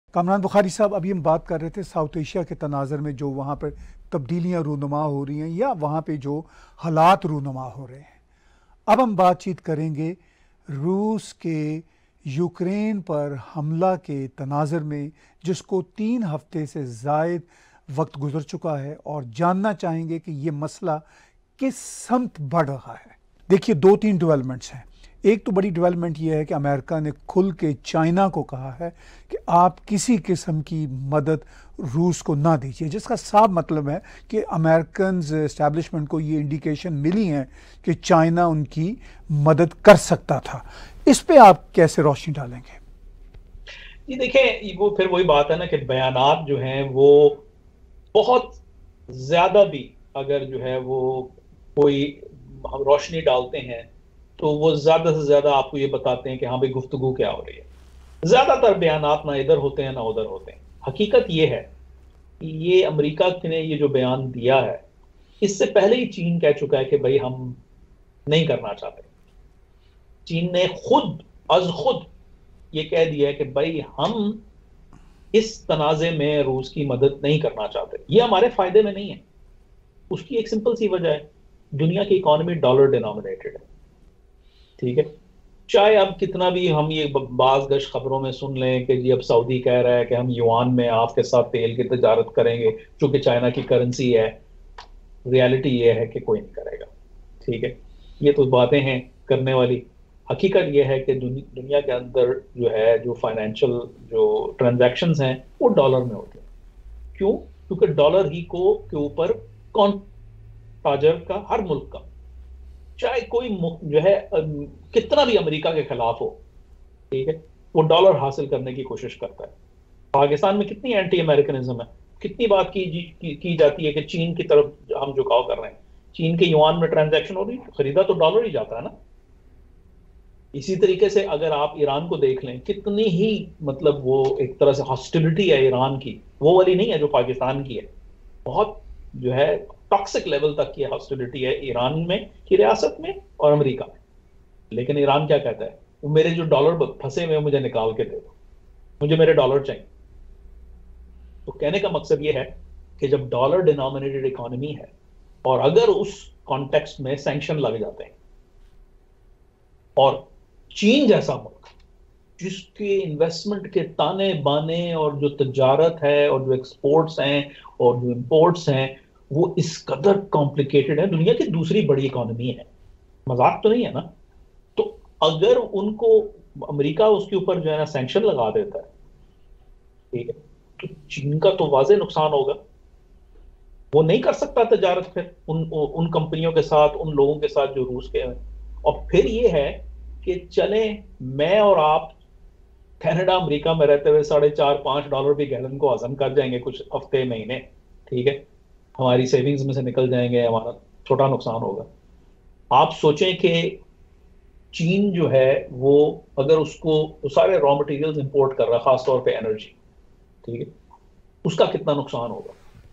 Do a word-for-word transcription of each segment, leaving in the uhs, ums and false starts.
कामरान बुखारी साहब, अभी हम बात कर रहे थे साउथ एशिया के तनाज़र में जो वहाँ पर तब्दीलियाँ रूनुमा हो रही हैं या वहाँ पे जो हालात रूनुमा हो रहे हैं। अब हम बातचीत करेंगे रूस के यूक्रेन पर हमला के तनाज़र में, जिसको तीन हफ्ते से ज़ायद वक्त गुजर चुका है, और जानना चाहेंगे कि ये मसला किस समत बढ़ रहा है। देखिए, दो तीन डेवलपमेंट्स हैं। एक तो बड़ी डेवलपमेंट ये है कि अमेरिका ने खुल के चाइना को कहा है कि आप किसी किस्म की मदद रूस को ना दीजिए, जिसका साफ मतलब है कि अमेरिकन एस्टैब्लिशमेंट को ये इंडिकेशन मिली है कि चाइना उनकी मदद कर सकता था। इस पे आप कैसे रोशनी डालेंगे? ये देखें, वो फिर वही बात है ना कि बयानात जो हैं वो बहुत ज्यादा भी अगर जो है वो कोई हम रोशनी डालते हैं तो वो ज्यादा से ज्यादा आपको ये बताते हैं कि हाँ भाई गुफ्तगू क्या हो रही है। ज्यादातर बयानात ना इधर होते हैं ना उधर होते हैं। हकीकत ये है कि ये अमेरिका ने ये जो बयान दिया है, इससे पहले ही चीन कह चुका है कि भाई हम नहीं करना चाहते। चीन ने खुद अज खुद ये कह दिया है कि भाई हम इस तनाजे में रूस की मदद नहीं करना चाहते, ये हमारे फायदे में नहीं है। उसकी एक सिंपल सी वजह है, दुनिया की इकोनॉमी डॉलर डिनोमिनेटेड है। ठीक है, चाहे अब कितना भी हम ये बाज गश खबरों में सुन लें कि जी अब सऊदी कह रहा है कि हम युआन में आपके साथ तेल की तजारत करेंगे चूंकि चाइना की करेंसी है, रियलिटी ये है कि कोई नहीं करेगा। ठीक है, ये तो बातें हैं करने वाली। हकीकत ये है कि दुनि, दुनिया के अंदर जो है जो फाइनेंशियल जो ट्रांजैक्शंस हैं वो डॉलर में होते हैं। क्यों? क्योंकि डॉलर ही को के ऊपर कौन ताजर का, हर मुल्क का, चाहे कोई जो है कितना भी अमेरिका के खिलाफ हो, ठीक है, वो डॉलर हासिल करने की कोशिश करता है। पाकिस्तान में कितनी एंटी अमेरिकनिज्म है, कितनी बात की, की की जाती है कि चीन की तरफ हम झुकाव कर रहे हैं। चीन के युआन में ट्रांजैक्शन हो रही, खरीदा तो डॉलर ही जाता है ना। इसी तरीके से अगर आप ईरान को देख लें, कितनी ही मतलब वो एक तरह से हॉस्टिलिटी है ईरान की, वो वाली नहीं है जो पाकिस्तान की है। बहुत जो है टॉक्सिक लेवल तक की हॉस्टिलिटी है ईरान में की रियासत में और अमेरिका में। लेकिन ईरान क्या कहता है, वो मेरे जो डॉलर फंसे हुए मुझे निकाल के दे दो, मुझे मेरे डॉलर चाहिए। तो कहने का मकसद ये है कि जब डॉलर डिनोमिनेटेड इकोनॉमी है और अगर उस कॉन्टेक्स्ट में सैंक्शन लग जाते हैं, और चीन जैसा मुल्क जिसके इन्वेस्टमेंट के ताने बाने और जो तजारत है और जो एक्सपोर्ट्स हैं और जो इंपोर्ट्स हैं वो इस कदर कॉम्प्लिकेटेड है, दुनिया की दूसरी बड़ी इकोनॉमी है, मजाक तो नहीं है ना। तो अगर उनको अमेरिका उसके ऊपर जो है ना सैंक्शन लगा देता है, ठीक है, तो चीन का तो वाजे नुकसान होगा। वो नहीं कर सकता तजारत फिर उन उन कंपनियों के साथ, उन लोगों के साथ जो रूस के हैं। और फिर ये है कि चले मैं और आप कनाडा अमेरिका में रहते हुए साढ़े चार पांच डॉलर भी गैलन को हजम कर जाएंगे कुछ हफ्ते महीने, ठीक है, हमारी सेविंग्स में से निकल जाएंगे, हमारा छोटा नुकसान होगा। आप सोचें कि चीन जो है वो अगर उसको वो सारे रॉ मटेरियल्स इंपोर्ट कर रहा है, खासतौर पे एनर्जी, ठीक है, उसका कितना नुकसान होगा।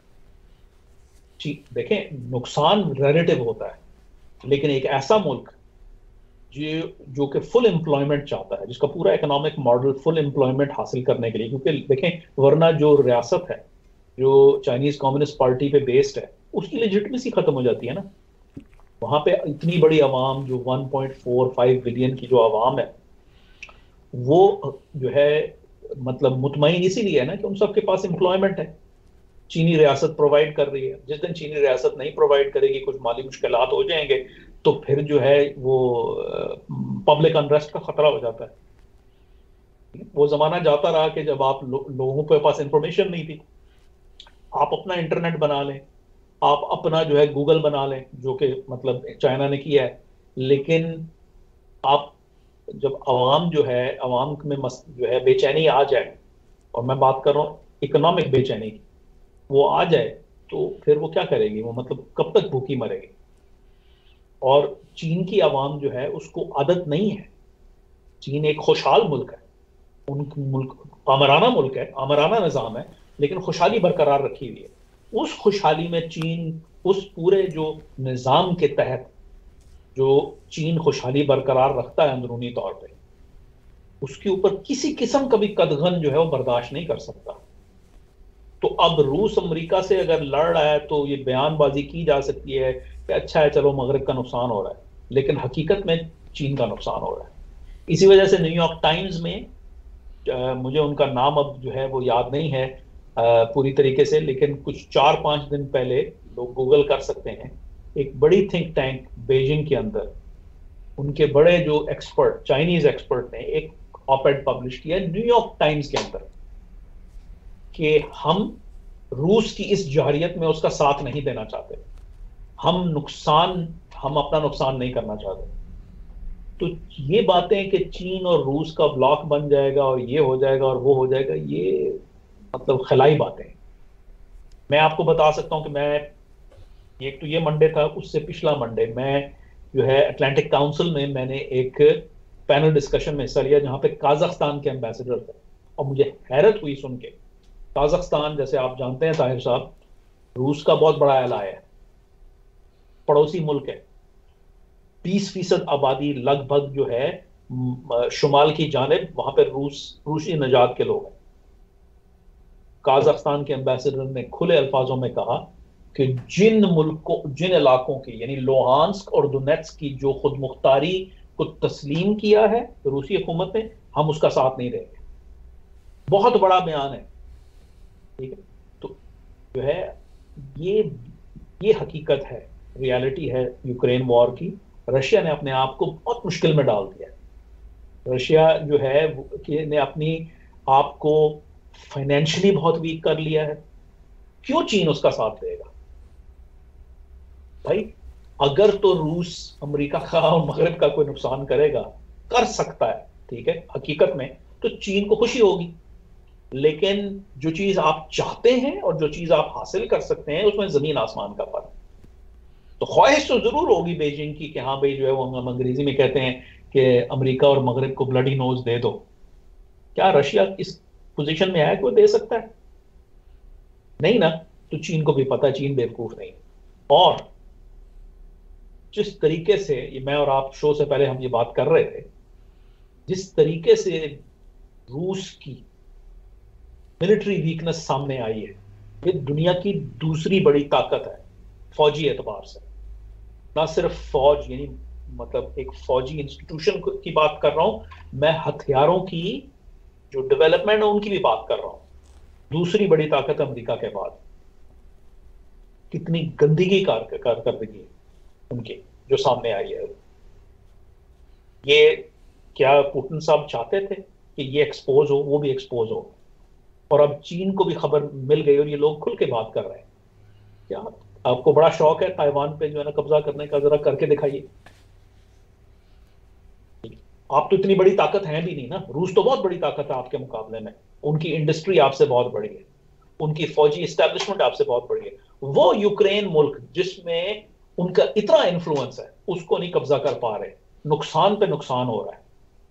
देखें, नुकसान रिलेटिव होता है, लेकिन एक ऐसा मुल्क जो जो कि फुल एम्प्लॉयमेंट चाहता है, जिसका पूरा इकोनॉमिक मॉडल फुल एम्प्लॉयमेंट हासिल करने के लिए, क्योंकि देखें वरना जो रियासत है जो चाइनीज कम्युनिस्ट पार्टी पे बेस्ड है उसकी लेजिटिमेसी खत्म हो जाती है ना। वहां पे इतनी बड़ी आवाम जो one point four five billion की जो आवाम है वो जो है मतलब मुतमईन इसीलिए है ना कि उन सबके पास एम्प्लॉयमेंट है। चीनी रियासत प्रोवाइड कर रही है, जिस दिन चीनी रियासत नहीं प्रोवाइड करेगी, कुछ माली मुश्किलात हो जाएंगे, तो फिर जो है वो पब्लिक अनरेस्ट का खतरा हो जाता है। वो जमाना जाता रहा कि जब आप लो, लोगों के पास इंफॉर्मेशन नहीं थी, आप अपना इंटरनेट बना लें, आप अपना जो है गूगल बना लें, जो कि मतलब चाइना ने किया है। लेकिन आप जब आवाम जो है आवाम में मस, जो है बेचैनी आ जाए, और मैं बात कर रहा हूँ इकोनॉमिक बेचैनी की, वो आ जाए तो फिर वो क्या करेगी, वो मतलब कब तक भूखी मरेगी। और चीन की आवाम जो है उसको आदत नहीं है, चीन एक खुशहाल मुल्क है, उन मुल्क आमराना मुल्क है, आमराना निज़ाम है, लेकिन खुशहाली बरकरार रखी हुई है। उस खुशहाली में चीन उस पूरे जो निज़ाम के तहत जो चीन खुशहाली बरकरार रखता है अंदरूनी तौर पे, उसके ऊपर किसी किस्म का भी कदगन जो है वो बर्दाश्त नहीं कर सकता। तो अब रूस अमेरिका से अगर लड़ रहा है तो ये बयानबाजी की जा सकती है कि अच्छा है चलो मगरब का नुकसान हो रहा है, लेकिन हकीकत में चीन का नुकसान हो रहा है। इसी वजह से न्यूयॉर्क टाइम्स में आ, मुझे उनका नाम अब जो है वो याद नहीं है आ, पूरी तरीके से, लेकिन कुछ चार पांच दिन पहले लोग गूगल कर सकते हैं, एक बड़ी थिंक टैंक बीजिंग के अंदर उनके बड़े जो एक्सपर्ट चाइनीज एक्सपर्ट ने एक ऑप-एड पब्लिश किया न्यूयॉर्क टाइम्स के अंदर कि हम रूस की इस जहरियत में उसका साथ नहीं देना चाहते, हम नुकसान हम अपना नुकसान नहीं करना चाहते। तो ये बातें कि चीन और रूस का ब्लॉक बन जाएगा और ये हो जाएगा और वो हो जाएगा, ये मतलब खिलाई बातें। मैं आपको बता सकता हूं कि मैं एक तो ये मंडे था, उससे पिछला मंडे मैं जो है अटलांटिक काउंसिल में मैंने एक पैनल डिस्कशन में हिस्सा लिया जहां पे काजाख्स्तान के एम्बेसडर थे, और मुझे हैरत हुई सुन के। काजाख्स्तान, जैसे आप जानते हैं ताहिर साहब, रूस का बहुत बड़ा एलाय है, पड़ोसी मुल्क है, बीस फीसद आबादी लगभग जो है शुमाल की जानिब वहां पर रूस रूसी नजात के लोग हैं। काजाख्स्तान के एम्बेसडर ने खुले अल्फाजों में कहा कि जिन मुल्क को जिन इलाकों की यानी लोहांस्क और दोनेत्स्क की जो खुद मुख्तारी को तस्लीम किया है रूसी हुकूमत ने, हम उसका साथ नहीं देंगे। बहुत बड़ा बयान है, ठीक है। तो जो है ये ये हकीकत है, रियलिटी है यूक्रेन वॉर की। रशिया ने अपने आप को बहुत मुश्किल में डाल दिया। रशिया जो है कि ने अपनी आप को फाइनेंशियली बहुत वीक कर लिया है। क्यों चीन उसका साथ देगा भाई? अगर तो रूस अमेरिका का और मगरब का कोई नुकसान करेगा, कर सकता है, ठीक है, हकीकत में तो चीन को खुशी होगी। लेकिन जो चीज आप चाहते हैं और जो चीज आप हासिल कर सकते हैं उसमें जमीन आसमान का फर्क। तो ख्वाहिश तो जरूर होगी बीजिंग की कि हाँ भाई जो है वो हम अंग्रेजी में कहते हैं कि अमेरिका और मगरब को ब्लडी नोज दे दो। क्या रशिया इस पोजीशन में आया कि वो दे सकता है? नहीं ना। तो चीन को भी पता है चीन बेवकूफ नहीं। और जिस तरीके से ये मैं और आप शो से पहले हम ये बात कर रहे थे, जिस तरीके से रूस की मिलिट्री वीकनेस सामने आई है, ये दुनिया की दूसरी बड़ी ताकत है फौजी एतबार से। ना सिर्फ फौज यानी मतलब एक फौजी इंस्टीट्यूशन की बात कर रहा हूं मैं, हथियारों की जो डेवलपमेंट है उनकी भी बात कर रहा हूं। दूसरी बड़ी ताकत अमेरिका के बाद। कितनी गंदगी कारकर्दगी उनकी जो सामने आई है। ये क्या पुतिन साहब चाहते थे कि ये एक्सपोज हो? वो भी एक्सपोज हो, और अब चीन को भी खबर मिल गई और ये लोग खुल के बात कर रहे हैं। क्या आपको बड़ा शौक है ताइवान पे जो है ना कब्जा करने का? जरा करके दिखाइए। आप तो इतनी बड़ी ताकत है भी नहीं ना। रूस तो बहुत बड़ी ताकत है आपके मुकाबले में, उनकी इंडस्ट्री आपसे बहुत बड़ी है, उनकी फौजी एस्टेब्लिशमेंट आपसे बहुत बड़ी है। वो यूक्रेन मुल्क जिसमें उनका इतना इन्फ्लुएंस है उसको नहीं कब्जा कर पा रहे, नुकसान पे नुकसान हो रहा है।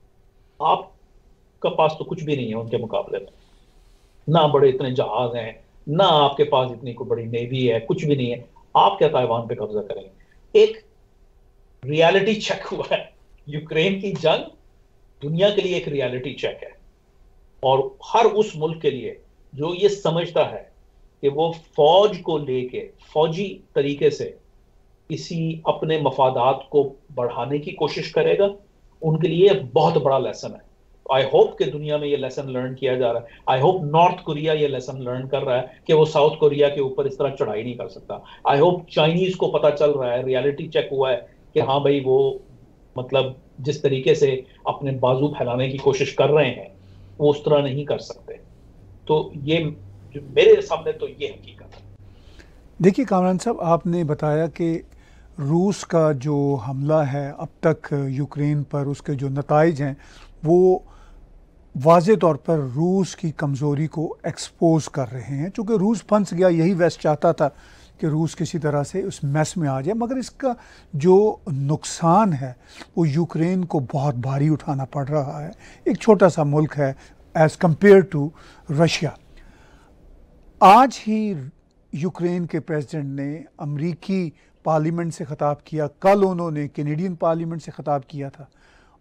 आपका पास तो कुछ भी नहीं है उनके मुकाबले में, ना बड़े इतने जहाज हैं, ना आपके पास इतनी कोई बड़ी नेवी है, कुछ भी नहीं है। आप क्या ताइवान पे कब्जा करेंगे? एक रियलिटी चेक हुआ है, यूक्रेन की जंग दुनिया के लिए एक रियलिटी चेक है, और हर उस मुल्क के लिए जो ये समझता है कि वो फौज को लेके फौजी तरीके से किसी अपने मफादात को बढ़ाने की कोशिश करेगा, उनके लिए बहुत बड़ा लेसन है। आई होप कि दुनिया में ये लेसन लर्न किया जा रहा है। आई होप नॉर्थ कोरिया ये लेसन लर्न कर रहा है कि वो साउथ कोरिया के ऊपर इस तरह चढ़ाई नहीं कर सकता। आई होप चाइनीज को पता चल रहा है, रियलिटी चेक हुआ है कि हाँ भाई वो मतलब जिस तरीके से अपने बाजू फैलाने की कोशिश कर रहे हैं वो उस तरह नहीं कर सकते। तो ये जो मेरे सामने तो ये हकीकत है। देखिए कामरान साहब, आपने बताया कि रूस का जो हमला है अब तक यूक्रेन पर, उसके जो नताइज हैं वो वाज़े तौर पर रूस की कमज़ोरी को एक्सपोज कर रहे हैं। चूँकि रूस फंस गया, यही वेस्ट चाहता था कि रूस किसी तरह से उस मैस में आ जाए, मगर इसका जो नुकसान है वो यूक्रेन को बहुत भारी उठाना पड़ रहा है। एक छोटा सा मुल्क है एज़ कंपेयर टू रशिया। आज ही यूक्रेन के प्रेसिडेंट ने अमरीकी पार्लियामेंट से ख़िताब किया, कल उन्होंने कैनेडियन पार्लियामेंट से ख़िताब किया था,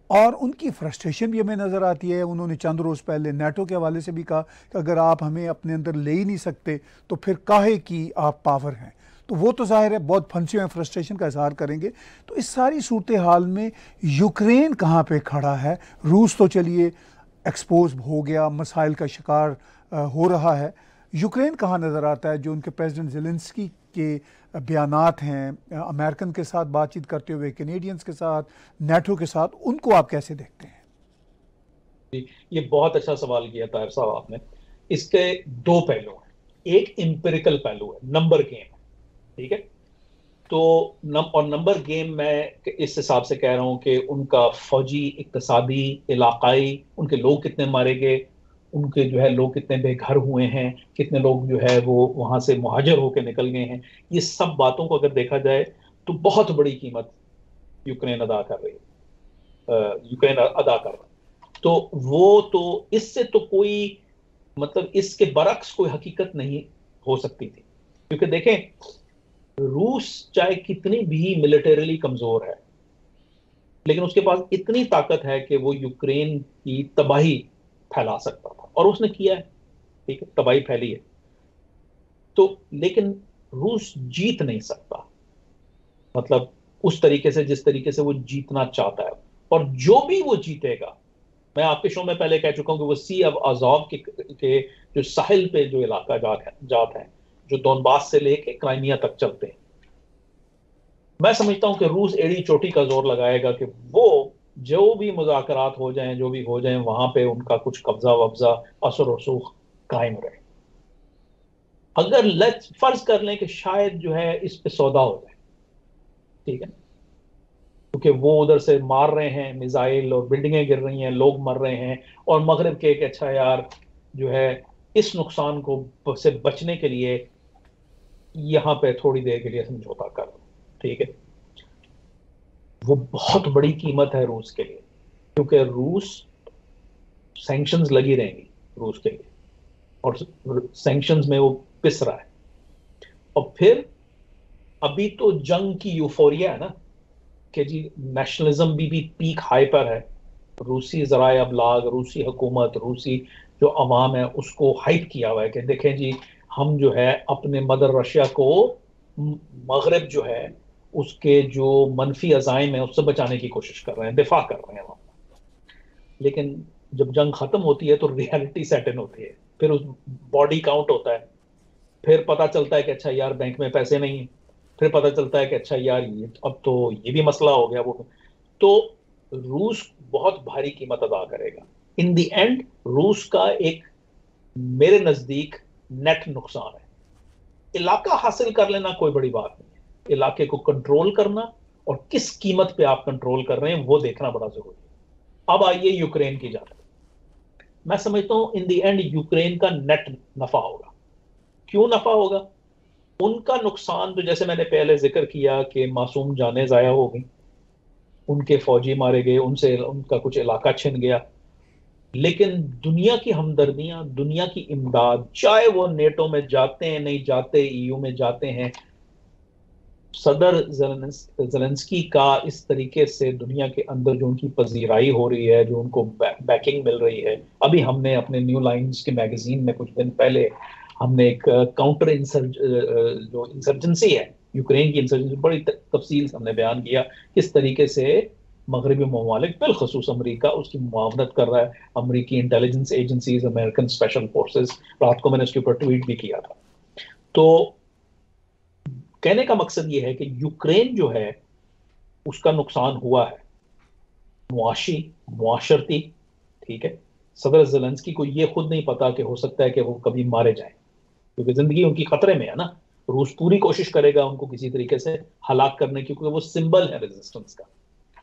और उनकी फ्रस्ट्रेशन भी हमें नज़र आती है। उन्होंने चंद रोज़ पहले नेटो के हवाले से भी कहा कि अगर आप हमें अपने अंदर ले ही नहीं सकते तो फिर काहे की आप पावर हैं। तो वो तो जाहिर है बहुत फंसे हुए फ्रस्ट्रेशन का इजहार करेंगे। तो इस सारी सूरत हाल में यूक्रेन कहाँ पे खड़ा है? रूस तो चलिए एक्सपोज हो गया, मसाइल का शिकार अ, हो रहा है। यूक्रेन कहाँ नज़र आता है? जो उनके प्रेसिडेंट ज़ेलेंस्की के बयानात हैं, अमेरिकन के साथ बातचीत करते हुए, कैनेडियंस के साथ, नेटो के साथ, उनको आप कैसे देखते हैं? जी, ये बहुत अच्छा सवाल किया ताहिर साहब आपने। इसके दो पहलू हैं। एक एम्पिरिकल पहलू है, नंबर गेम है, ठीक है। तो नम, और नंबर गेम मैं इस हिसाब से कह रहा हूं कि उनका फौजी, इक्तसादी, इलाकाई, उनके लोग कितने मारे गए, उनके जो है लोग कितने बेघर हुए हैं, कितने लोग जो है वो वहां से मुहाजिर होकर निकल गए हैं, ये सब बातों को अगर देखा जाए तो बहुत बड़ी कीमत यूक्रेन अदा कर रही है, यूक्रेन अदा कर रहा है। तो वो तो इससे तो कोई मतलब इसके बरक्स कोई हकीकत नहीं हो सकती थी। क्योंकि देखें, रूस चाहे कितनी भी मिलिटरीली कमजोर है, लेकिन उसके पास इतनी ताकत है कि वो यूक्रेन की तबाही फैला सकता था, और उसने किया है। ठीक है, तबाही फैली है। तो लेकिन रूस जीत नहीं सकता, मतलब उस तरीके से जिस तरीके से वो जीतना चाहता है। और जो भी वो जीतेगा, मैं आपके शो में पहले कह चुका हूं कि वो सी अब अज़ोव के, के जो साहिल पे जो इलाका जात है जात है जो दोनबास से लेके क्राइमिया तक चलते हैं, मैं समझता हूं कि रूस एड़ी चोटी का जोर लगाएगा कि वो जो भी मुज़ाकरात हो जाएं, जो भी हो जाएं, वहां पे उनका कुछ कब्जा वब्जा, असर रसूख कायम रहे। अगर लेट्स फर्ज कर लें कि शायद जो है इस पे सौदा हो जाए, ठीक है, क्योंकि वो उधर से मार रहे हैं मिसाइल और बिल्डिंगें गिर रही हैं, लोग मर रहे हैं, और मगरिब के एक अच्छा यार जो है इस नुकसान को से बचने के लिए यहां पे थोड़ी देर के लिए समझौता कर, ठीक है। वो बहुत बड़ी कीमत है रूस के लिए, क्योंकि रूस सैंक्शंस लगी रहेंगी रूस के लिए, और सैंक्शंस में वो पिस रहा है। और फिर अभी तो जंग की यूफोरिया है ना, कि जी नेशनलिज्म भी, भी पीक हाई पर है। रूसी ज़राए अबलाग, रूसी हुकूमत, रूसी जो अवाम है उसको हाइप किया हुआ है कि देखें जी, हम जो है अपने मदर रशिया को, मगरब जो है उसके जो मनफी अजाइम है उससे बचाने की कोशिश कर रहे हैं, दिफा कर रहे हैं हम। लेकिन जब जंग खत्म होती है तो रियलिटी सेट इन होती है, फिर उस बॉडी काउंट होता है, फिर पता चलता है कि अच्छा यार बैंक में पैसे नहीं है, फिर पता चलता है कि अच्छा यार ये अब तो ये भी मसला हो गया। वो तो रूस बहुत भारी कीमत अदा करेगा इन द एंड। रूस का एक मेरे नजदीक नेट नुकसान है। इलाका हासिल कर लेना कोई बड़ी बात नहीं है, इलाके को कंट्रोल करना और किस कीमत पे आप कंट्रोल कर रहे हैं वो देखना बड़ा जरूरी है। अब आइए यूक्रेन की जानब। मैं समझता हूं इन द एंड यूक्रेन का नेट नफा होगा। क्यों नफा होगा? उनका नुकसान तो जैसे मैंने पहले जिक्र किया कि मासूम जानें जाया हो गई, उनके फौजी मारे गए, उनसे उनका कुछ इलाका छिन गया। लेकिन दुनिया की हमदर्दियां, दुनिया की इमदाद, चाहे वो नेटो में जाते हैं नहीं जाते, ईयू में जाते हैं, सदर ज़ेलेंस्की का इस तरीके से दुनिया के अंदर जो उनकी पजीराई हो रही है, जो उनको बैकिंग मिल रही है। अभी हमने अपने न्यू लाइन्स के मैगजीन में कुछ दिन पहले हमने एक काउंटर इंसर्ज जो इंसर्जेंसी है, यूक्रेन की इंसर्जेंसी, बड़ी तफसील से हमने बयान किया किस तरीके से मगरबी ममालिक बिलखसूस अमरीका उसकी मुआवनत कर रहा है। अमरीकी intelligence agencies, American special forces, रात को मैंने उसके ऊपर ट्वीट भी किया था। तो कहने का मकसद ये है कि यूक्रेन जो है उसका नुकसान हुआ है मुआशी, मुआशरती, ठीक है। सदर ज़ेलेंस्की को ये खुद नहीं पता कि हो सकता है कि वो कभी मारे जाएं, क्योंकि जिंदगी उनकी खतरे में है ना। रूस पूरी कोशिश करेगा उनको किसी तरीके से हलाक करने की, क्योंकि वो सिंबल है रेजिस्टेंस का।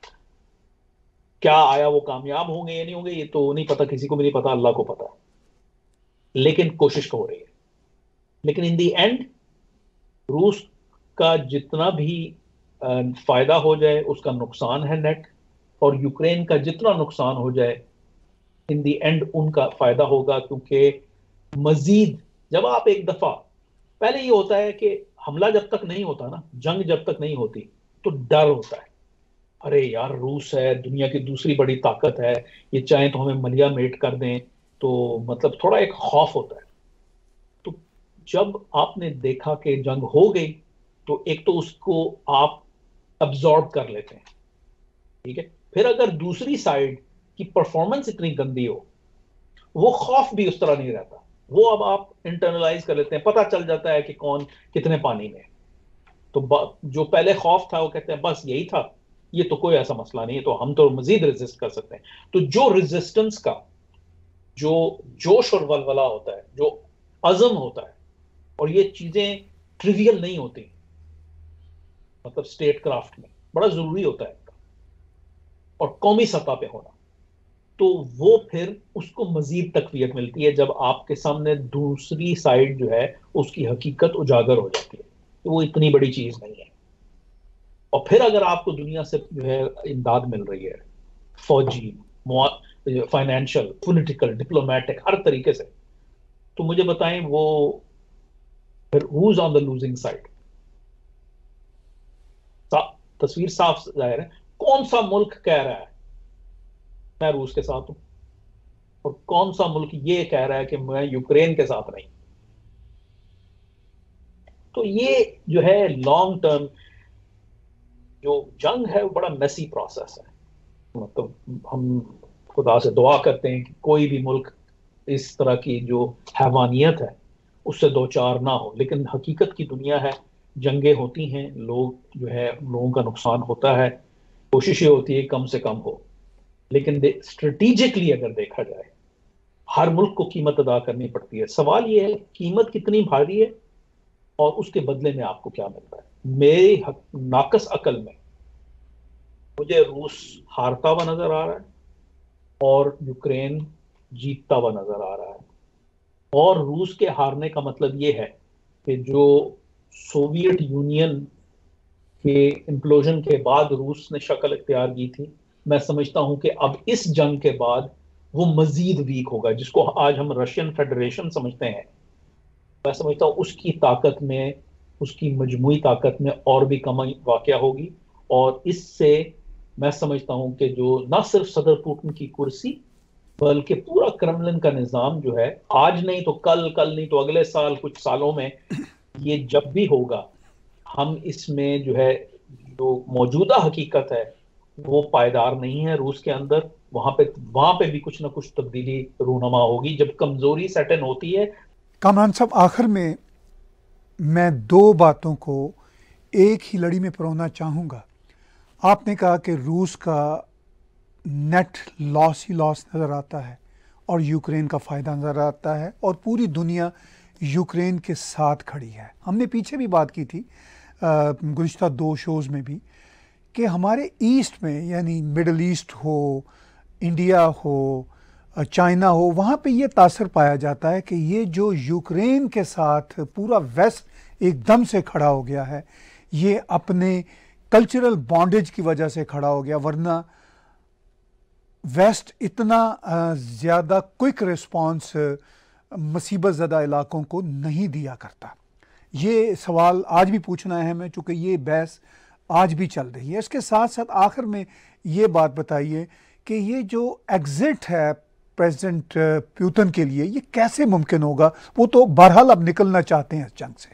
क्या आया वो कामयाब होंगे या नहीं होंगे ये तो नहीं पता, किसी को भी नहीं पता, अल्लाह को पता है। लेकिन कोशिश तो हो रही है। लेकिन इन दी एंड रूस का जितना भी फायदा हो जाए उसका नुकसान है नेट, और यूक्रेन का जितना नुकसान हो जाए इन दी एंड उनका फायदा होगा। क्योंकि मजीद जब आप एक दफा, पहले ये होता है कि हमला जब तक नहीं होता ना, जंग जब तक नहीं होती तो डर होता है, अरे यार रूस है, दुनिया की दूसरी बड़ी ताकत है, ये चाहे तो हमें मलिया मेट कर दें, तो मतलब थोड़ा एक खौफ होता है। तो जब आपने देखा कि जंग हो गई, तो एक तो उसको आप अब्जॉर्ब कर लेते हैं, ठीक है। फिर अगर दूसरी साइड की परफॉर्मेंस इतनी गंदी हो, वो खौफ भी उस तरह नहीं रहता, वो अब आप इंटरनलाइज कर लेते हैं, पता चल जाता है कि कौन कितने पानी में है। तो जो पहले खौफ था वो कहते हैं बस यही था, ये तो कोई ऐसा मसला नहीं है, तो हम तो मजीद रेजिस्ट कर सकते हैं। तो जो रेजिस्टेंस का जो जोश और वलवला होता है, जो अज़म होता है, और ये चीजें ट्रिवियल नहीं होती, मतलब स्टेट क्राफ्ट में बड़ा जरूरी होता है इनका, और कौमी सतह पे होना, तो वो फिर उसको मजीद तकवीत मिलती है जब आपके सामने दूसरी साइड जो है उसकी हकीकत उजागर हो जाती है, तो वो इतनी बड़ी चीज नहीं है। और फिर अगर आपको दुनिया से जो है इमदाद मिल रही है, फौजी, फाइनेंशियल, पॉलिटिकल, डिप्लोमेटिक, हर तरीके से, तो मुझे बताएं वो फिर who is on the losing side? तस्वीर साफ जाहिर है। कौन सा मुल्क कह रहा है मैं रूस के साथ हूं, और कौन सा मुल्क ये कह रहा है कि मैं यूक्रेन के साथ नहीं? तो ये जो है लॉन्ग टर्म जो जंग है वो बड़ा मेसी प्रोसेस है। मतलब हम खुदा से दुआ करते हैं कि कोई भी मुल्क इस तरह की जो हैवानियत है उससे दो चार ना हो, लेकिन हकीकत की दुनिया है, जंगें होती हैं, लोग जो है लोगों का नुकसान होता है, कोशिश ये होती है कम से कम हो, लेकिन स्ट्रेटेजिकली अगर देखा जाए हर मुल्क को कीमत अदा करनी पड़ती है। सवाल ये है कीमत कितनी भारी है और उसके बदले में आपको क्या मिलता है। मेरे नाकस अकल में मुझे रूस हारता हुआ नजर आ रहा है और यूक्रेन जीतता हुआ नजर आ रहा है। और रूस के हारने का मतलब ये है कि जो सोवियत यूनियन के इम्प्लोजन के बाद रूस ने शक्ल इख्तियार की थी, मैं समझता हूं कि अब इस जंग के बाद वो मजीद वीक होगा, जिसको आज हम रशियन फेडरेशन समझते हैं। मैं समझता हूं उसकी ताकत में, उसकी मजमूई ताकत में और भी कमी वाक़या होगी, और इससे मैं समझता हूं कि जो न सिर्फ सदर पुतिन की कुर्सी बल्कि पूरा क्रेमलिन का निज़ाम जो है, आज नहीं तो कल, कल नहीं तो अगले साल, कुछ सालों में ये जब भी होगा, हम इसमें जो है जो मौजूदा हकीकत है वो पायदार नहीं है रूस के अंदर, वहां पे वहां पे भी कुछ ना कुछ तब्दीली रूनमा होगी जब कमजोरी सेट इन होती है। कामरान साहब, आखिर में मैं दो बातों को एक ही लड़ी में परोना चाहूँगा। आपने कहा कि रूस का नेट लॉस ही लॉस नज़र आता है और यूक्रेन का फ़ायदा नज़र आता है, और पूरी दुनिया यूक्रेन के साथ खड़ी है। हमने पीछे भी बात की थी गुज़िश्ता दो शोज़ में भी कि हमारे ईस्ट में, यानी मिडल ईस्ट हो, इंडिया हो, चाइना हो, वहाँ पे ये तासर पाया जाता है कि ये जो यूक्रेन के साथ पूरा वेस्ट एकदम से खड़ा हो गया है, ये अपने कल्चरल बॉन्डेज की वजह से खड़ा हो गया, वरना वेस्ट इतना ज़्यादा क्विक रिस्पॉन्स मुसीबत ज़दा इलाकों को नहीं दिया करता। ये सवाल आज भी पूछना है हमें, चूँकि ये बहस आज भी चल रही है। इसके साथ साथ आखिर में ये बात बताइए कि ये जो एग्जिट है प्रेसिडेंट पुतिन के लिए, ये कैसे मुमकिन होगा? वो तो बहरहाल अब निकलना चाहते हैं इस जंग से।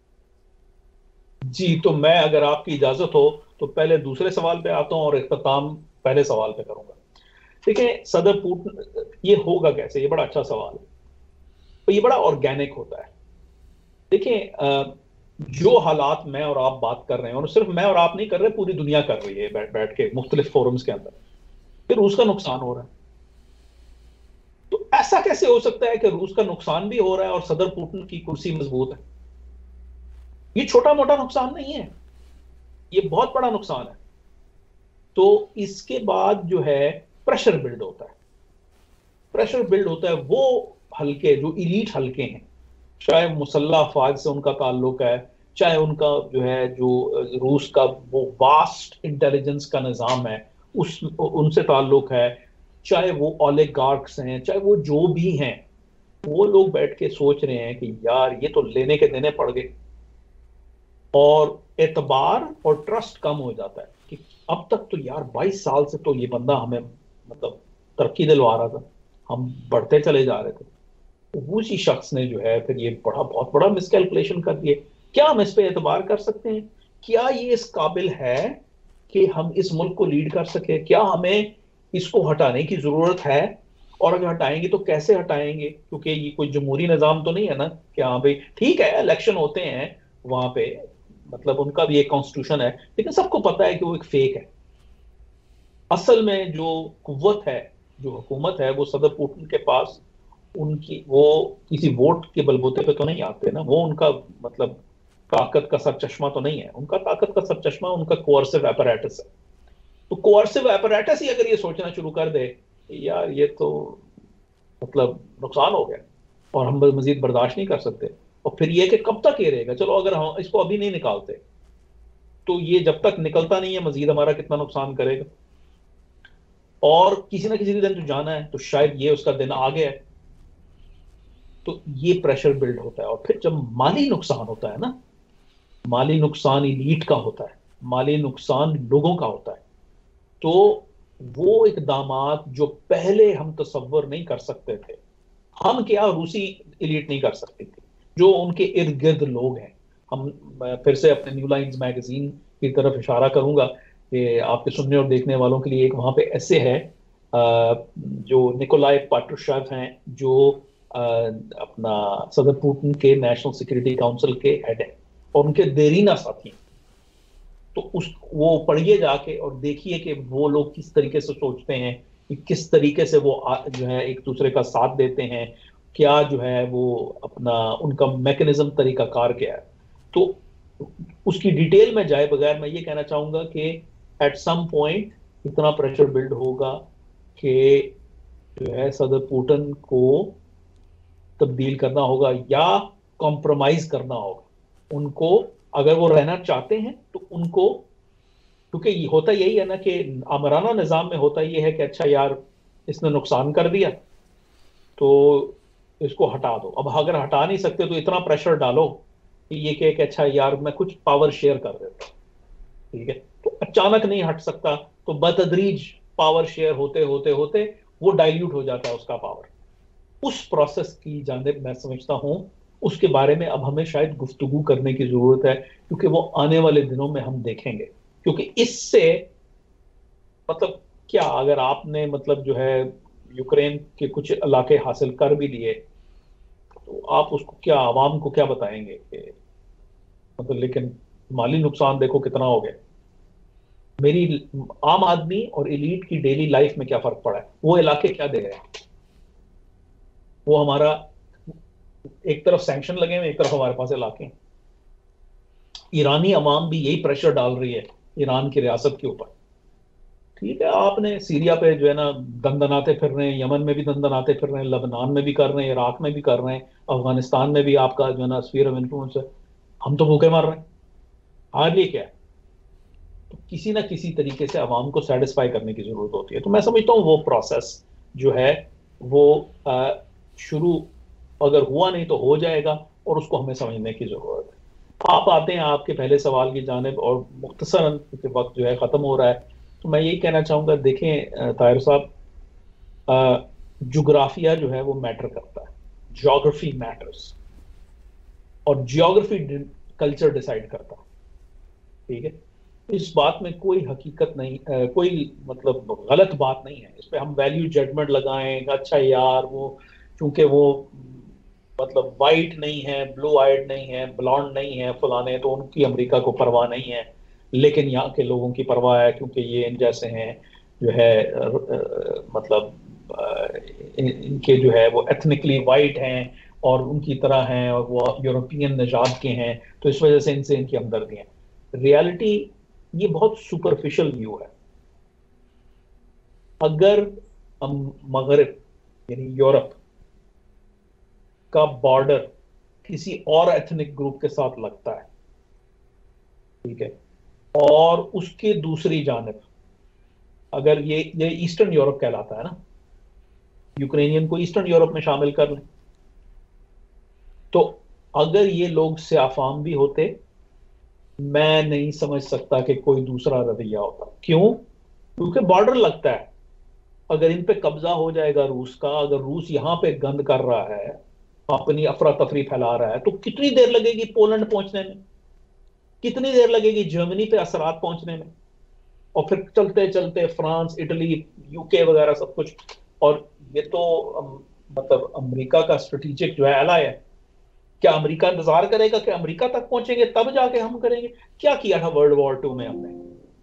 जी, तो मैं अगर आपकी इजाजत हो तो पहले दूसरे सवाल पे आता हूं और इख्तिताम पहले सवाल पे करूंगा। देखिए, सदर पुतिन, ये होगा कैसे? ये बड़ा अच्छा सवाल है, तो ये बड़ा ऑर्गेनिक होता है। देखिए, जो हालात मैं और आप बात कर रहे हैं, और सिर्फ मैं और आप नहीं कर रहे, पूरी दुनिया कर रही है बैठ बैठ के मुख्तलिफ फोरम्स के अंदर, फिर रूस का नुकसान हो रहा है। तो ऐसा कैसे हो सकता है कि रूस का नुकसान भी हो रहा है और सदर पुतिन की कुर्सी मजबूत है? ये छोटा मोटा नुकसान नहीं है, ये बहुत बड़ा नुकसान है। तो इसके बाद जो है प्रेशर बिल्ड होता है, प्रेशर बिल्ड होता है। वो हल्के जो इलीट हल्के हैं, चाहे मुसल्लह अफवाज से उनका ताल्लुक है, चाहे उनका जो है जो रूस का वो वास्ट इंटेलिजेंस का निज़ाम है उस उनसे ताल्लुक है, चाहे वो ओलिगार्क्स हैं, चाहे वो जो भी हैं, वो लोग बैठ के सोच रहे हैं कि यार ये तो लेने के देने पड़ गए, और एतबार और ट्रस्ट कम हो जाता है कि अब तक तो यार बाईस साल से तो ये बंदा हमें मतलब तरक्की दिलवा रहा था, हम बढ़ते चले जा रहे थे। तो उसी शख्स ने जो है फिर ये बड़ा बहुत बड़ा मिसकैलकुलेशन कर दिए। क्या हम इस पे एतबार कर सकते हैं? क्या ये इस काबिल है कि हम इस मुल्क को लीड कर सके? क्या हमें इसको हटाने की जरूरत है? और अगर हटाएंगे तो कैसे हटाएंगे? क्योंकि ये कोई जमहूरी निज़ाम तो नहीं है ना कि हाँ भाई ठीक है इलेक्शन होते हैं वहां पे, मतलब उनका भी एक कॉन्स्टिट्यूशन है, लेकिन सबको पता है कि वो एक फेक है। असल में जो कुव्वत है, जो हुकूमत है, वो सदर पुतिन के पास उनकी वो किसी वोट के बलबूते पे तो नहीं आते ना, वो उनका मतलब ताकत का सर चश्मा तो नहीं है। उनका ताकत का सर चश्मा उनका कोअर्सिव एपरेटस है। तो कोअर्सिव एपरेटस ही अगर ये सोचना शुरू कर दे यार ये तो मतलब नुकसान हो गया और हम मजीद बर्दाश्त नहीं कर सकते, और फिर ये कि कब तक ये रहेगा? चलो अगर हम इसको अभी नहीं निकालते तो ये जब तक निकलता नहीं है मजीद हमारा कितना नुकसान करेगा। और किसी ना किसी दिन तो जाना है, तो शायद ये उसका दिन आ गया है। तो ये प्रेशर बिल्ड होता है, और फिर जब माली नुकसान होता है ना, माली नुकसान इलीट का होता है, माली नुकसान लोगों का होता है, तो वो इकदामात जो पहले हम तसव्वुर नहीं कर सकते थे, हम क्या रूसी इलीट नहीं कर सकती थी, जो उनके इर्द गिर्द लोग हैं। हम मैं फिर से अपने न्यू लाइन्स मैगजीन की तरफ इशारा करूंगा कि आपके सुनने और देखने वालों के लिए एक वहां पे ऐसे है अ, जो निकोलाई पाट्रुशेव हैं, जो अ, अपना सदर पुतिन के नेशनल सिक्योरिटी काउंसिल के हेड हैं और उनके देरीना साथी हैं। तो उस वो पढ़िए जाके और देखिए कि वो लोग किस तरीके से सोचते हैं, कि किस तरीके से वो आ, जो है एक दूसरे का साथ देते हैं, क्या जो है वो अपना उनका मैकेनिज्म तरीका कार क्या है। तो उसकी डिटेल में जाए बगैर मैं ये कहना चाहूंगा कि एट सम पॉइंट इतना प्रेशर बिल्ड होगा कि जो है सदर पुतिन को तब्दील करना होगा या कॉम्प्रोमाइज करना होगा उनको। अगर वो रहना चाहते हैं तो उनको, क्योंकि होता यही है ना कि आमराना निज़ाम में होता ये है कि अच्छा यार इसने नुकसान कर दिया तो इसको हटा दो। अब अगर हटा नहीं सकते तो इतना प्रेशर डालो कि ये कहे कि अच्छा यार मैं कुछ पावर शेयर कर देता हूं, ठीक है। तो अचानक नहीं हट सकता, तो बतदरीज पावर शेयर होते होते होते वो डाइल्यूट हो जाता है उसका पावर। उस प्रोसेस की जानिब मैं समझता हूं उसके बारे में अब हमें शायद गुफ्तगू करने की जरूरत है, क्योंकि वो आने वाले दिनों में हम देखेंगे। क्योंकि इससे मतलब क्या, अगर आपने मतलब जो है यूक्रेन के कुछ इलाके हासिल कर भी लिए तो आप उसको क्या आवाम को क्या बताएंगे कि मतलब, लेकिन माली नुकसान देखो कितना हो गया। मेरी आम आदमी और एलीट की डेली लाइफ में क्या फर्क पड़ा है? वो इलाके क्या दे रहे हैं? वो हमारा एक तरफ सैंक्शन लगे हुए, एक तरफ हमारे पास इलाके हैं। ईरानी अवाम भी यही प्रेशर डाल रही है ईरान की रियासत के ऊपर। ठीक है, आपने सीरिया पे जो है ना दंदनाते फिर रहे हैं, यमन में भी दंदनाते फिर रहे हैं, लबनान में भी कर रहे हैं, इराक में भी कर रहे हैं, अफगानिस्तान में भी आपका जो है ना स्फीयर ऑफ इन्फ्लुएंस है। हम तो भूखे मर रहे हैं। हार ये क्या है? तो किसी ना किसी तरीके से अवाम को सेटिस्फाई करने की जरूरत होती है। तो मैं समझता हूँ वो प्रोसेस जो है वो आ, शुरू अगर हुआ नहीं तो हो जाएगा, और उसको हमें समझने की जरूरत है। आप आते हैं आपके पहले सवाल की जानिब, और मुख्तसरन क्योंकि वक्त जो है खत्म हो रहा है, तो मैं यही कहना चाहूंगा, देखें ताहिर साहब, जोग्राफिया जो है वो मैटर करता है, ज्योग्राफी मैटर्स, और जियोग्राफी कल्चर डिसाइड करता है। ठीक है, इस बात में कोई हकीकत नहीं, आ, कोई मतलब गलत बात नहीं है। इस पे हम वैल्यू जजमेंट लगाएं, अच्छा यार वो चूंकि वो मतलब वाइट नहीं है, ब्लू आइड नहीं है, ब्लॉन्ड नहीं है फलाने, तो उनकी अमेरिका को परवाह नहीं है, लेकिन यहाँ के लोगों की परवाह है क्योंकि ये इन जैसे हैं जो है आ, आ, मतलब आ, इनके जो है वो एथनिकली वाइट हैं और उनकी तरह हैं, और वो यूरोपियन निजात के हैं, तो इस वजह से इनसे इनकी हमदर्दी है। रियलिटी ये बहुत सुपरफिशियल व्यू है। अगर हम मगरिब यानी यूरोप का बॉर्डर किसी और एथनिक ग्रुप के साथ लगता है, ठीक है, और उसके दूसरी जानब अगर ये ये ईस्टर्न यूरोप कहलाता है ना, यूक्रेनियन को ईस्टर्न यूरोप में शामिल कर लें, तो अगर ये लोग स्याफाम भी होते मैं नहीं समझ सकता कि कोई दूसरा रवैया होता। क्यों? क्योंकि बॉर्डर लगता है। अगर इन पे कब्जा हो जाएगा रूस का, अगर रूस यहां पे गंद कर रहा है, अपनी अफरा तफरी फैला रहा है, तो कितनी देर लगेगी पोलैंड पहुंचने में, कितनी देर लगेगी जर्मनी पे असरात पहुंचने में, और फिर चलते चलते फ्रांस, इटली, यूके वगैरह सब कुछ। और ये तो अम, मतलब अमेरिका का स्ट्रेटेजिक जो है एलाय है। क्या अमेरिका इंतजार करेगा कि अमेरिका तक पहुंचेंगे तब जाके हम करेंगे? क्या किया था वर्ल्ड वॉर टू में हमने?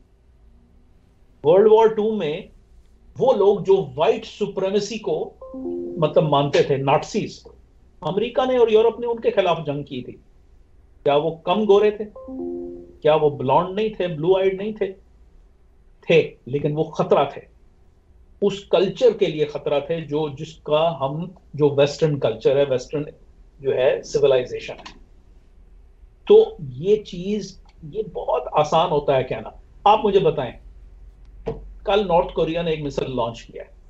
वर्ल्ड वॉर टू में वो लोग जो व्हाइट सुप्रेमेसी को मतलब मानते थे, नाटसीज, अमेरिका ने और यूरोप ने उनके खिलाफ जंग की थी। क्या वो कम गोरे थे? क्या वो ब्लॉन्ड नहीं थे, ब्लू आइड नहीं थे? थे, लेकिन वो खतरा थे, उस कल्चर के लिए खतरा थे जो जिसका हम, जो वेस्टर्न कल्चर है, वेस्टर्न जो है सिविलाइजेशन है। तो ये चीज, ये बहुत आसान होता है कहना। आप मुझे बताएं, कल नॉर्थ कोरिया ने एक मिसाइल लॉन्च किया है,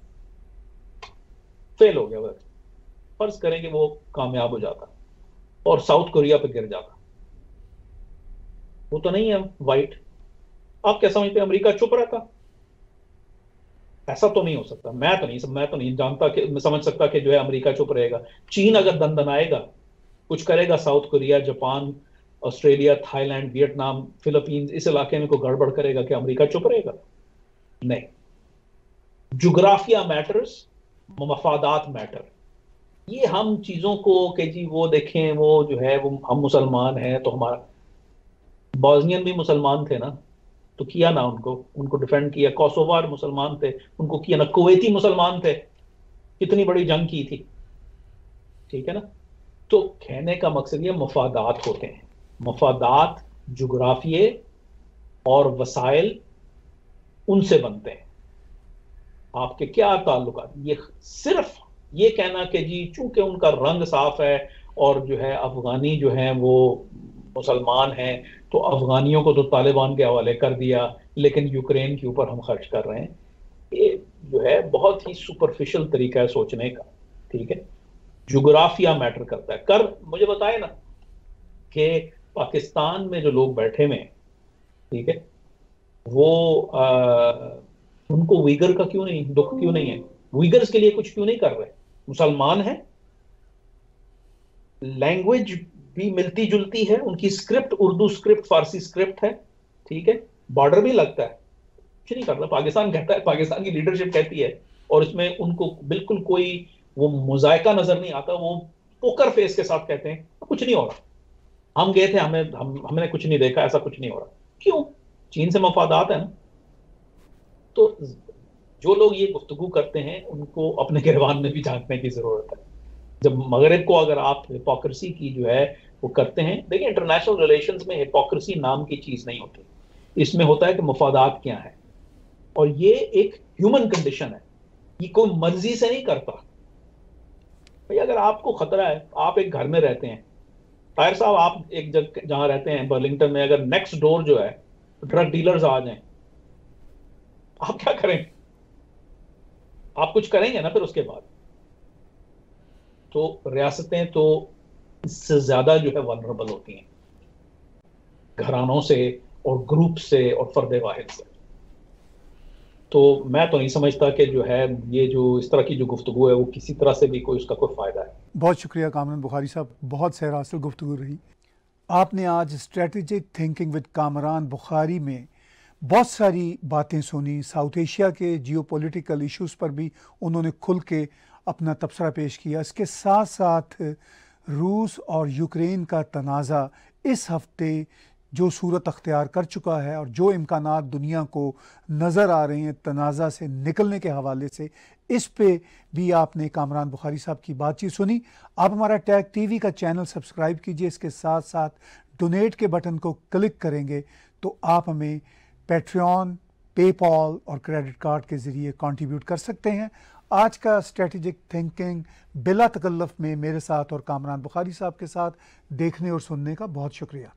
फेल हो गया। वह फर्ज करें कि वो कामयाब हो जाता और साउथ कोरिया पे गिर जाता, वो तो नहीं है वाइट। आप क्या समझते हैं अमेरिका चुप रहता? ऐसा तो नहीं हो सकता। मैं तो नहीं मैं तो नहीं जानता कि मैं समझ सकता कि जो है अमेरिका चुप रहेगा। चीन अगर दंदनाएगा, कुछ करेगा, South Korea, Japan, Australia, Thailand, Vietnam, Philippines, इस इलाके में कोई गड़बड़ करेगा, कि अमेरिका चुप रहेगा? नहीं। जुग्राफिया मैटर्स, मफादात मैटर। ये हम चीजों को कि जी वो देखें, वो जो है वो हम मुसलमान हैं तो हमारा, बॉस्नियन भी मुसलमान थे ना, तो किया ना उनको, उनको डिफेंड किया। कोसोवार मुसलमान थे, उनको किया ना। कुवैती मुसलमान थे, कितनी बड़ी जंग की थी। ठीक है ना? तो कहने का मकसद ये मफादात होते हैं, मफादात जुग्राफिये और वसाइल उनसे बनते हैं। आपके क्या ताल्लुकात? ये सिर्फ ये कहना कि जी चूंकि उनका रंग साफ है और जो है अफगानी जो है वो मुसलमान हैं, तो अफगानियों को तो तालिबान के हवाले कर दिया, लेकिन यूक्रेन के ऊपर हम खर्च कर रहे हैं, ये जो है बहुत ही सुपरफिशियल तरीका है सोचने का। ठीक है? जुग्राफिया मैटर करता है। कर मुझे बताए ना कि पाकिस्तान में जो लोग बैठे हुए हैं, ठीक है, वो आ, उनको उइगर का क्यों नहीं, दुख क्यों नहीं है? उइगर्स के लिए कुछ क्यों नहीं कर रहे? मुसलमान हैं, लैंग्वेज भी मिलती जुलती है, उनकी script Urdu script, Farsi script है, ठीक है, बॉर्डर भी लगता है, कुछ नहीं कर रहा। पाकिस्तान कहता है, पाकिस्तान की लीडरशिप कहती है, और इसमें उनको बिल्कुल कोई वो मुजायका नजर नहीं आता। वो पोकर फेस के साथ कहते हैं कुछ नहीं हो रहा, हम गए थे, हमें हम हमने कुछ नहीं देखा, ऐसा कुछ नहीं हो रहा। क्यों? चीन से मफादात है ना। तो जो लोग ये गुफ्तगू करते हैं उनको अपने गिरबान में भी झांकने की जरूरत है। जब मगरिब को अगर आप हिपोक्रेसी की जो है वो करते हैं, देखिए इंटरनेशनल रिलेशंस में हिपोक्रेसी नाम की चीज नहीं होती, इसमें होता है कि मफादात क्या है, और ये एक ह्यूमन कंडीशन है, ये कोई मर्जी से नहीं करता। भाई अगर आपको खतरा है, आप एक घर में रहते हैं, ताहिर साहब आप एक जगह जहां रहते हैं बर्लिंगटन में, अगर नेक्स्ट डोर जो है ड्रग डीलर्स आ जाएं, आप क्या करेंगे? आप कुछ करेंगे ना फिर उसके बाद। तो रियासतें तो इससे ज्यादा जो है वल्नरेबल होती हैं, घरानों से और ग्रुप से और फर्द वाहिद से। तो मैं तो नहीं समझता कि जो है ये जो इस तरह की जो गुफ्तगू है वो किसी तरह से भी कोई उसका कोई फायदा है। बहुत शुक्रिया कामरान बुखारी साहब, बहुत सहरासल गुफ्तगू रही। आपने आज strategic thinking with Kamran Bukhari में बहुत सारी बातें सुनी। साउथ एशिया के जियोपॉलिटिकल इश्यूज़ पर भी उन्होंने खुल के अपना तबसरा पेश किया। इसके साथ साथ रूस और यूक्रेन का तनाज़ा इस हफ्ते जो सूरत अख्तियार कर चुका है और जो इम्कानात दुनिया को नज़र आ रहे हैं तनाज़ा से निकलने के हवाले से, इस पे भी आपने कामरान बुखारी साहब की बातचीत सुनी। आप हमारा टैग टीवी का चैनल सब्सक्राइब कीजिए। इसके साथ साथ डोनेट के बटन को क्लिक करेंगे तो आप हमें पैट्रियन, पेपॉल और क्रेडिट कार्ड के ज़रिए कंट्रीब्यूट कर सकते हैं। आज का स्ट्रेटेजिक थिंकिंग बिला तकल्लुफ़ में मेरे साथ और कामरान बुखारी साहब के साथ देखने और सुनने का बहुत शुक्रिया।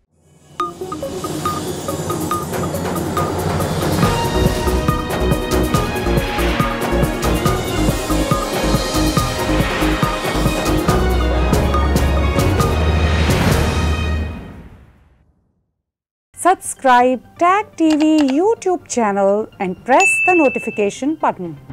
Subscribe Tag T V YouTube channel and press the notification button.